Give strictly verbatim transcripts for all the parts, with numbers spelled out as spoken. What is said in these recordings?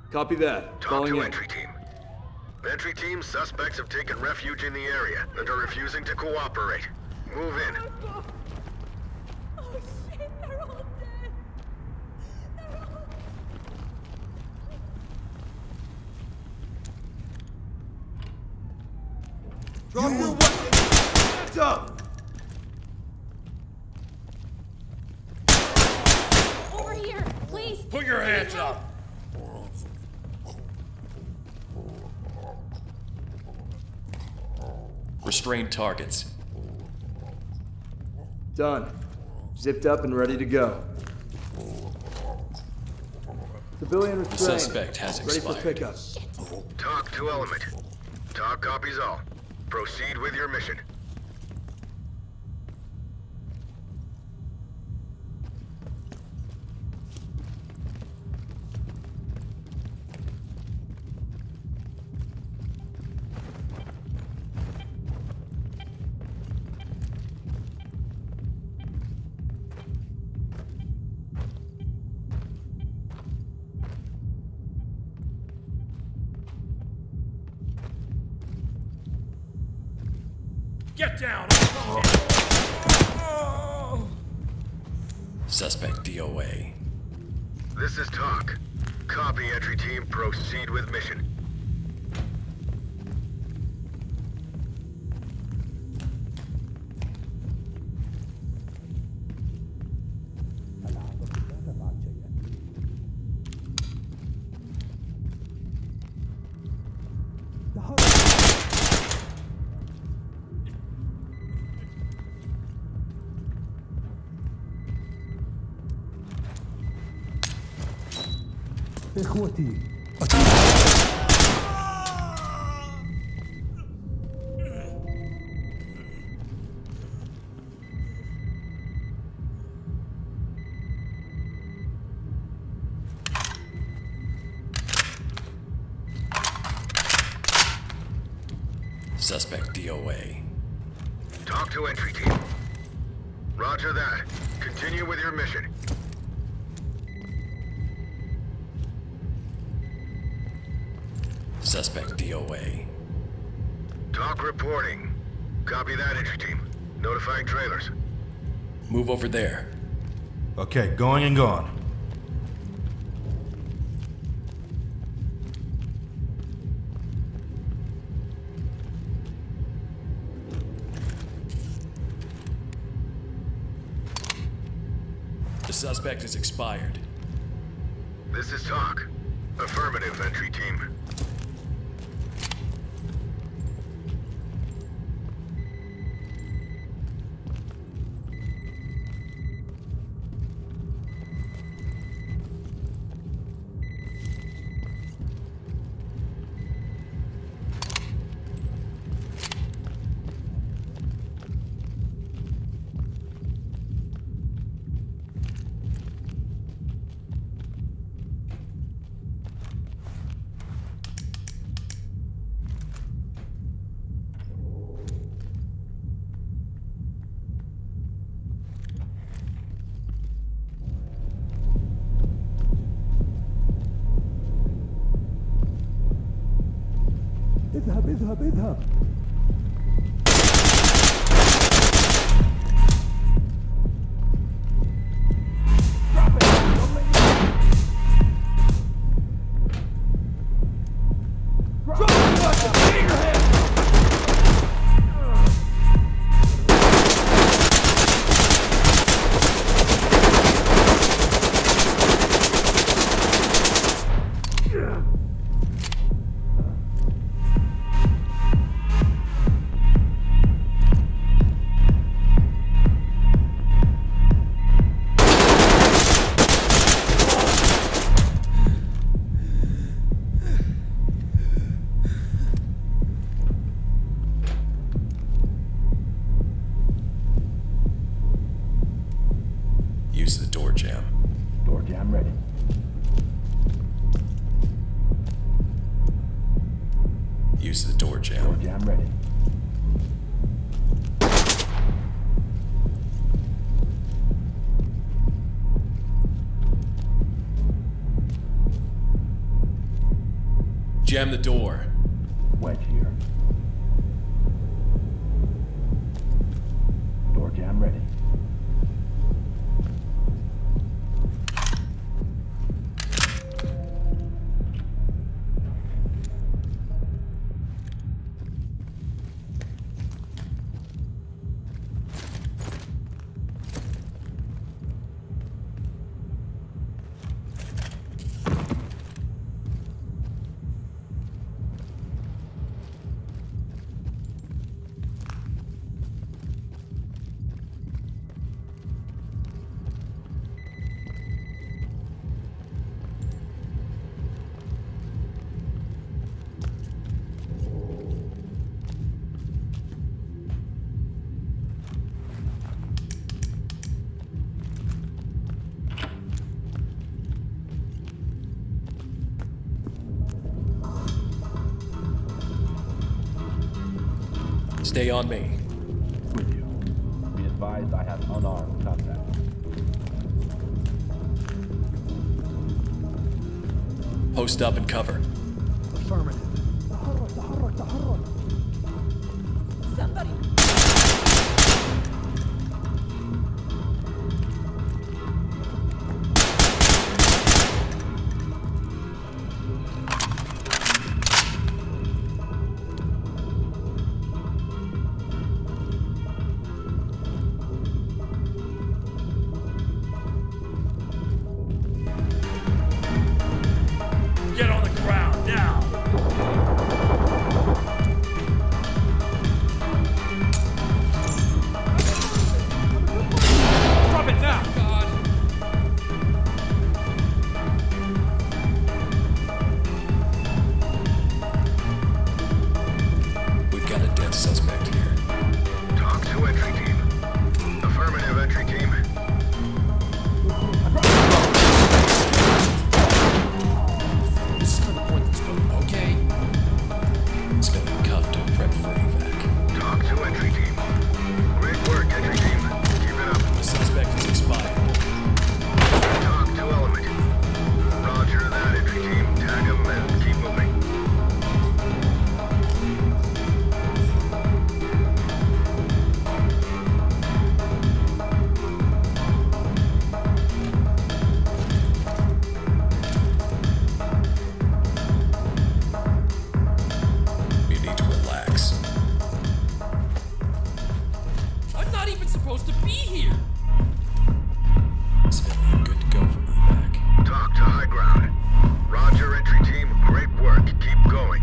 Copy that. Talk Calling to in. entry team. Entry team, suspects have taken refuge in the area and are refusing to cooperate. Move in. Oh shit, they're all dead. They're all... Drop your weapon! Hands up! Over here, please. Put your hands up! Restrained targets. Done. Zipped up and ready to go. Civilian The restrained. suspect has Ready for expired. pickup. Talk to Element. Talk copies all. Proceed with your mission. Get down! Suspect D O A. This is Talk. Copy, entry team. Proceed with mission. إخوتي Suspect D O A. Talk to entry team. Roger that. Continue with your mission. Suspect D O A. Talk reporting. Copy that, entry team. Notifying trailers. Move over there. Okay, going and gone. The suspect is expired. This is Talk. Affirmative, entry team. اذهب اذهب اذهب Use the door jam. Door jam ready. Use the door Door jam. jam ready. Jam the door. Wedge here. Door jam ready. Stay on me. With you. Be advised I have unarmed contact. Post up and cover. Affirmative. Somebody. Get on the ground now! Drop it now! We've got a dead suspect here. Talk to entry team. Affirmative, entry team. This is kind of pointless, but okay. It's gonna be cuffed and prep for evac. Talk to entry team. Great work, entry team. Keep it up. The suspect is expired. Talk to element. Roger that, entry team. Tag him and keep moving. You need to relax. I'm not even supposed to be here! Civilian, good to go for evac. Talk to high ground. Roger, entry team. Great work. Keep going.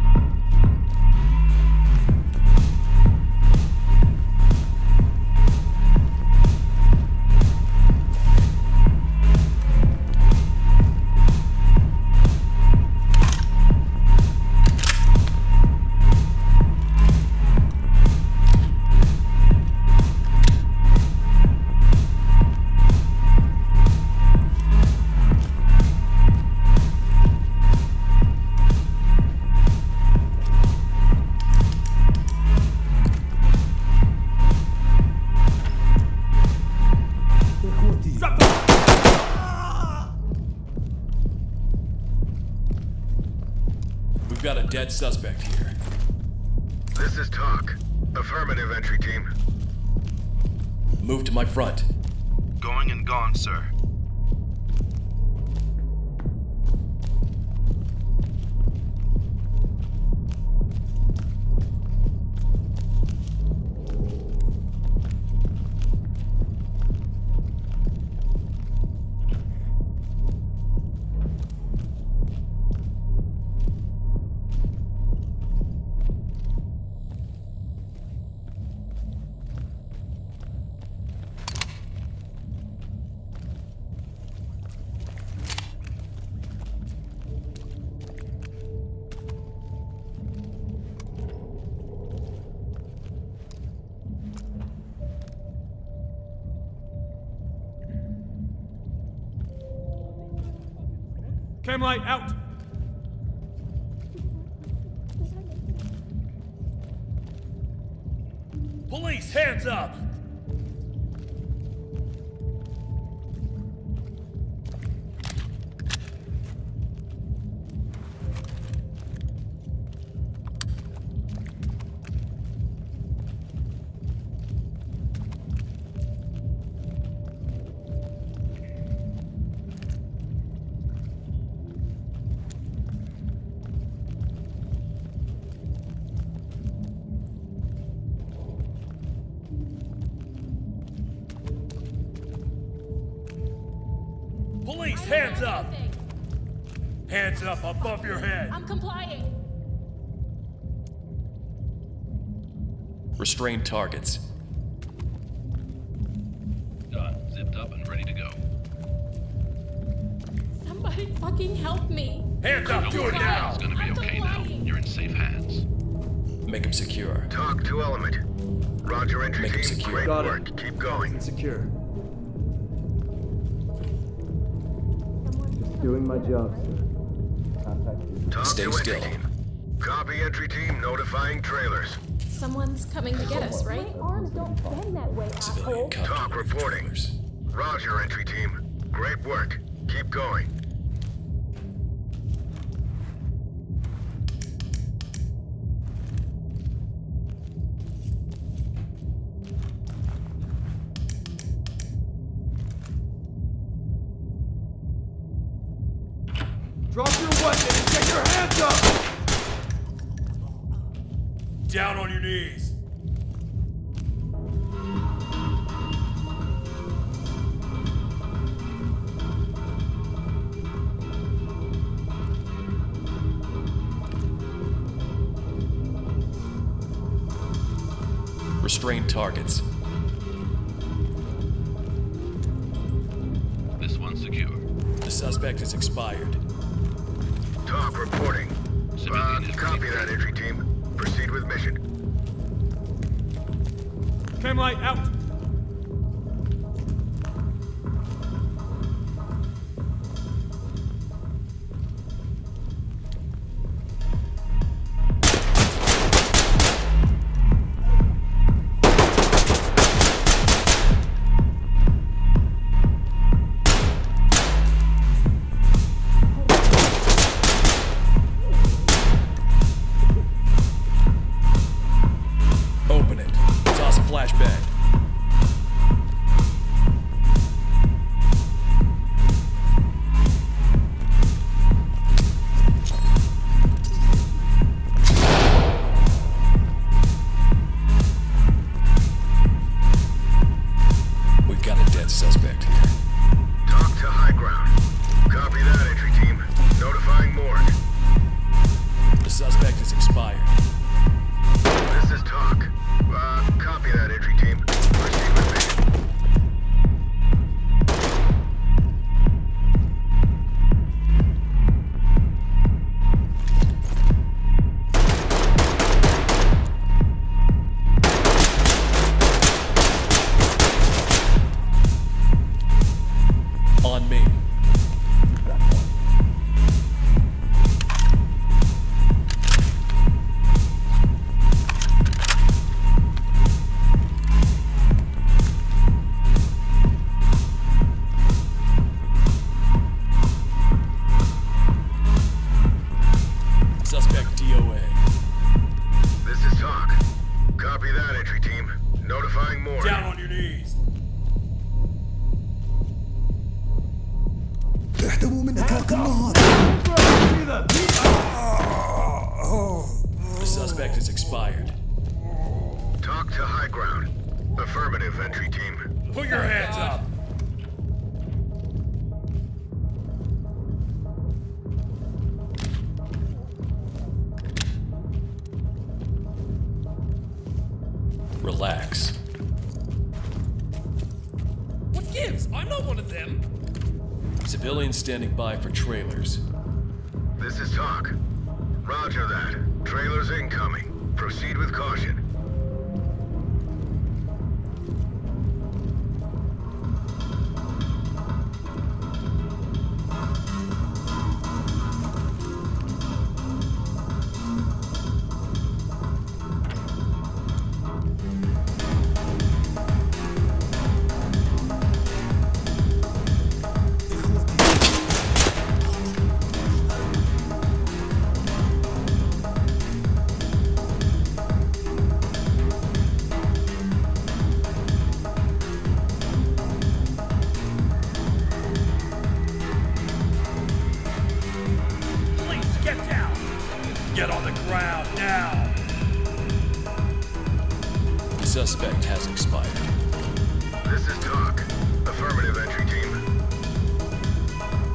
Drop the... We've got a dead suspect here. This is talk. Affirmative, entry team. Move to my front. Going and gone, sir. Cam light out! Police, hands up! Police, hands up! Hands up above your head! I'm complying. Restrain targets. Done. Zipped up and ready to go. Somebody fucking help me. Hands up, do it now! It's gonna be I'm okay now. complying. You're in safe hands. Make them secure. Talk to Element. Roger, entry Make it team. secure. Great Got it. work. Keep going. Secure. Doing my job, sir. Contact you. Talk Stay to still. entry team. Copy, entry team. Notifying trailers. Someone's coming to get us, right? Arms don't bend that way, Civilian asshole. cuffed Talk under reporting. trailers. Roger, entry team. Great work. Keep going. Drop your weapon and get your hands up! Down on your knees. Restrain targets. This one's secure. The suspect is expired. Talk reporting. Uh, Civilian is copy ready. that, entry team. Proceed with mission. Cam light out. Open it. Toss a flashbang. We've got a dead suspect here. Talk to high ground. Copy that, entry team. Notifying morgue. The suspect is expired. This is talk. Uh, copy that, entry team. Proceed with mission. On me. Suspect D O A. This is talk. Copy that, entry team. Notifying morgue. Down on your knees. The suspect is expired. Talk to high ground. Affirmative, entry team. Put your hands up. Relax. What gives? I'm not one of them. Civilians standing by for trailers. This is talk. Roger that. Trailers incoming. Proceed with caution. Police, get down. Get on the ground now. The suspect has expired. This is talk. Affirmative, entry team.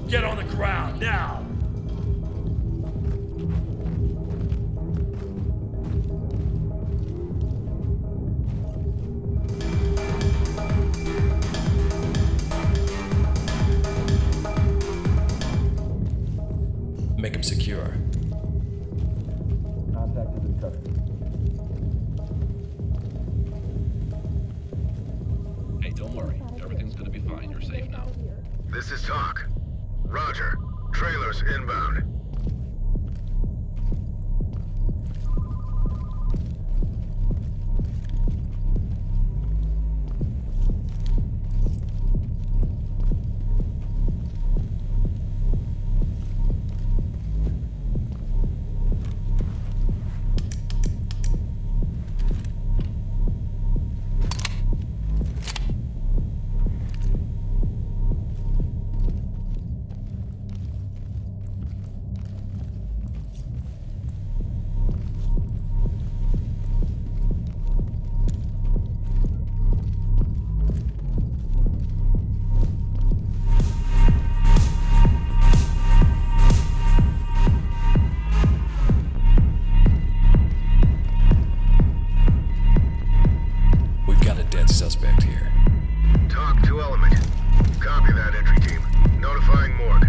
Get on the ground, now! Make him secure. Contact is in custody. Hey, don't worry. Everything's gonna be fine. You're safe now. This is Talk. Roger. Trailers inbound. Suspect here. Talk to Element. Copy that, entry team. Notifying morgue.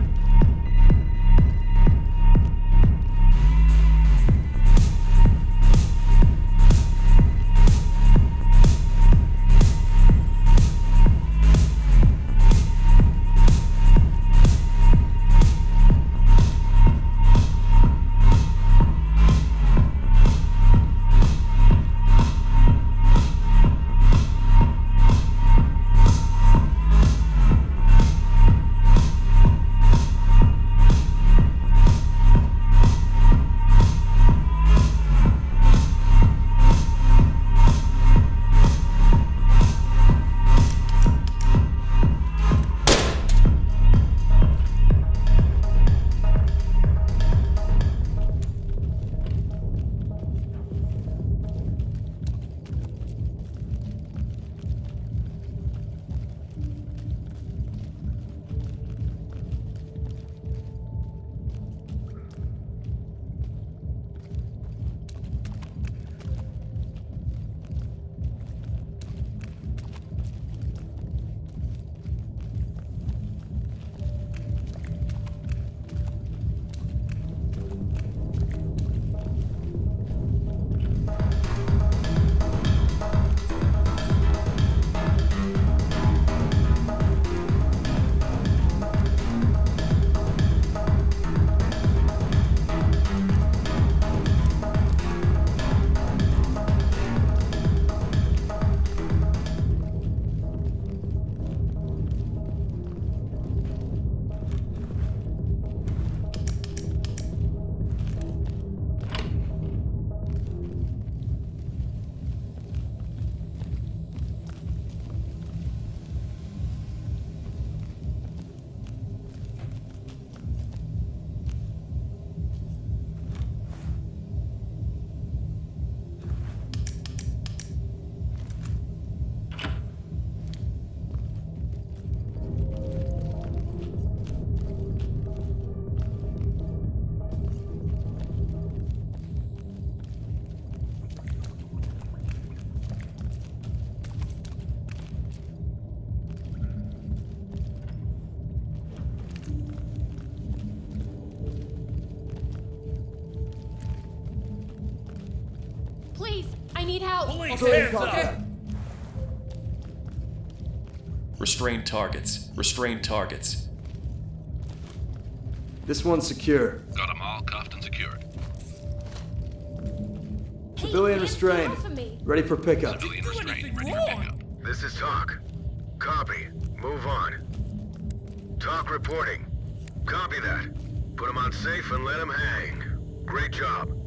Please, I need help. Police, Okay, hands contact. up! Restrain targets. Restrain targets. This one's secure. Got them all cuffed and secured. Hey, Civilian man, restrained. get off of me. Ready for pickup. Civilian do restraint, anything ready wrong. for pickup. This is Talk. Copy. Move on. Talk reporting. Copy that. Put him on safe and let him hang. Great job.